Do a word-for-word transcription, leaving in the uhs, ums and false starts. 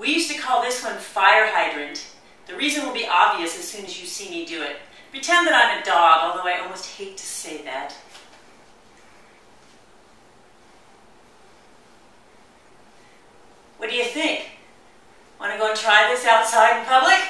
We used to call this one fire hydrant. The reason will be obvious as soon as you see me do it. Pretend that I'm a dog, although I almost hate to say that. What do you think? Want to go and try this outside in public?